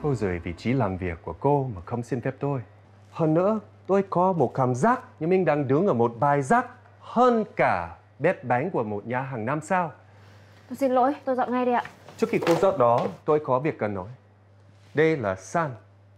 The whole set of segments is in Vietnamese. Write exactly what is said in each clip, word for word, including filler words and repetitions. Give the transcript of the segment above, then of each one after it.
cô rời vị trí làm việc của cô mà không xin phép tôi. Hơn nữa, tôi có một cảm giác như mình đang đứng ở một bãi rác hơn cả bếp bánh của một nhà hàng năm sao. Tôi xin lỗi, tôi dọn ngay đi ạ. Trước khi cô dọn đó, tôi có việc cần nói. Đây là San.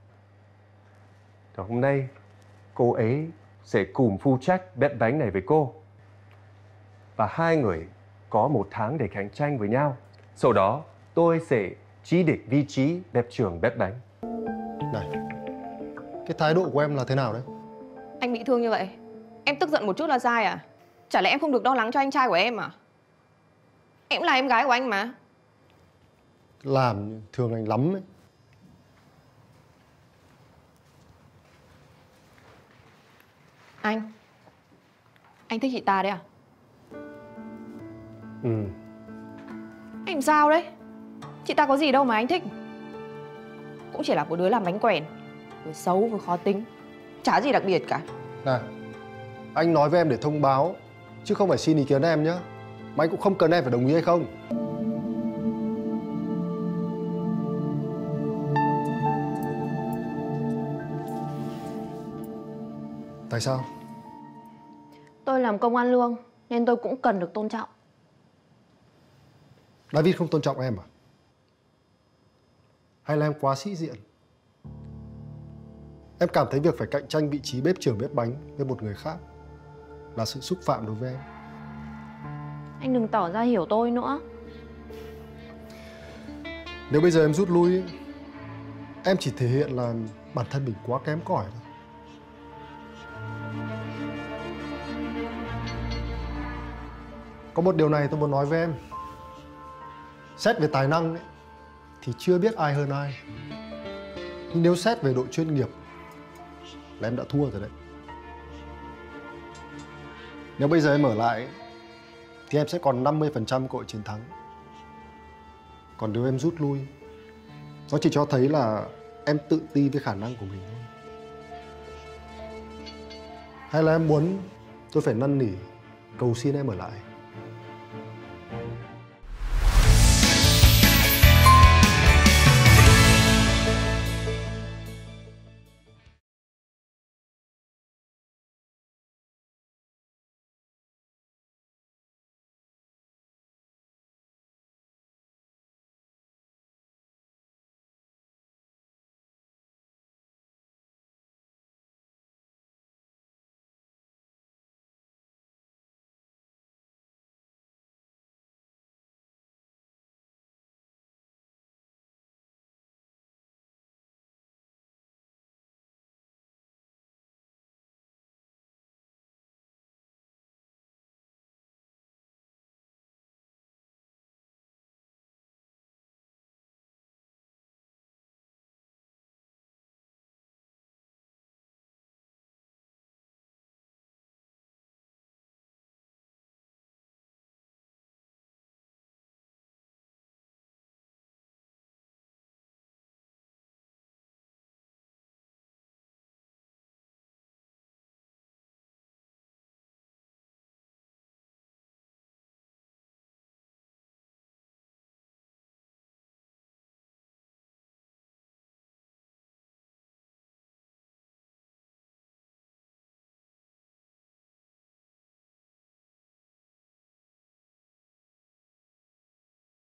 Và hôm nay, cô ấy sẽ cùng phụ trách bếp bánh này với cô. Và hai người có một tháng để cạnh tranh với nhau. Sau đó, tôi sẽ chỉ định vị trí bếp trưởng bếp bánh. Này, cái thái độ của em là thế nào đấy? Anh bị thương như vậy, em tức giận một chút là sai à? Chả lẽ em không được lo lắng cho anh trai của em à? Em cũng là em gái của anh mà. Làm thương anh lắm ấy. Anh Anh thích chị ta đấy à? Ừ. Anh làm sao đấy? Chị ta có gì đâu mà anh thích. Cũng chỉ là một đứa làm bánh quèn, vừa xấu vừa khó tính, chả gì đặc biệt cả. Này, anh nói với em để thông báo, chứ không phải xin ý kiến em nhé. Mà anh cũng không cần em phải đồng ý hay không. Tại sao? Tôi làm công ăn lương nên tôi cũng cần được tôn trọng. David không tôn trọng em à? Hay là em quá sĩ diện? Em cảm thấy việc phải cạnh tranh vị trí bếp trưởng bếp bánh với một người khác là sự xúc phạm đối với em. Anh đừng tỏ ra hiểu tôi nữa. Nếu bây giờ em rút lui, em chỉ thể hiện là bản thân mình quá kém cỏi thôi. Có một điều này tôi muốn nói với em. Xét về tài năng ấy, thì chưa biết ai hơn ai. Nhưng nếu xét về độ chuyên nghiệp là em đã thua rồi đấy. Nếu bây giờ em ở lại thì em sẽ còn năm mươi phần trăm cơ hội chiến thắng. Còn nếu em rút lui, nó chỉ cho thấy là em tự ti với khả năng của mình thôi. Hay là em muốn tôi phải năn nỉ, cầu xin em ở lại?